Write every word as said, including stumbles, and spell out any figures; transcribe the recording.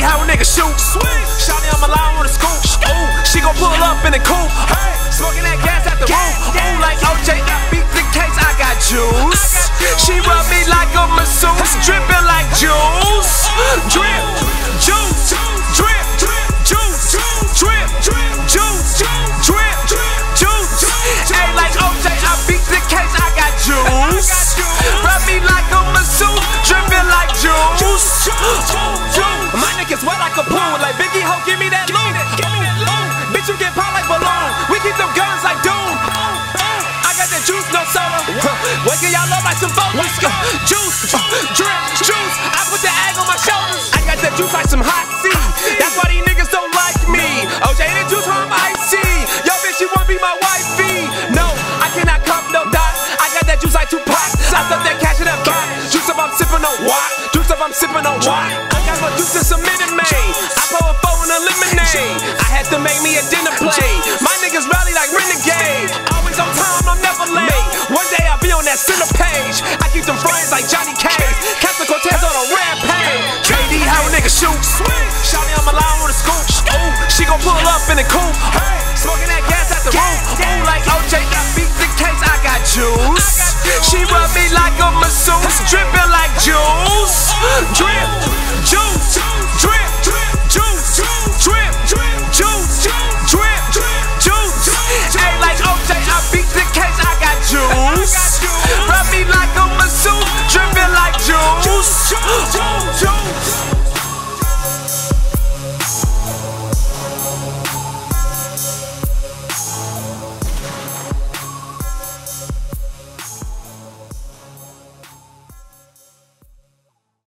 how a nigga shoot. Shawty on my line with a scoop. Ooh, she gon' pull up in the coupe. Hey, smoking that gas at the roof. Ooh, like O J, I beat the case, I got juice. She rub me like a masseuse, drippin' like juice. Drip, juice, drip, juice, drip, juice, drip, juice. Hey, like O J, I beat the case, I got juice. Rub me like a masseuse, drippin' like juice. My niggas wet like a pool, like Biggie Ho, give me that loot. Bitch, you get popped like balloon. We keep them guns like Doom. I got that juice, no soda. Waking y'all up like some photos. Juice, drip, juice. I put the egg on my shoulders. I got that juice like some hot tea. That's why these niggas don't like me. O J, the juice from icy. Yo, bitch, you wanna be my wifey? No, I cannot cup no dot. I got that juice like Tupac. I stuff that cash in that pot. Juice up, I'm sipping on what? Juice up, I'm sipping on what? I got my juice in some Minute Maid. I pour a four in a lemonade. I had to make me a dinner plate. My niggas rally like renegade. Always on time, I'm never late. One day I'll be on that center page. I keep them frames like Johnny Cage. Captain Cortez on a rampage. K D, how a nigga shoot. Shawty on my line with a scoop. Ooh, she gon' pull up in the coupe.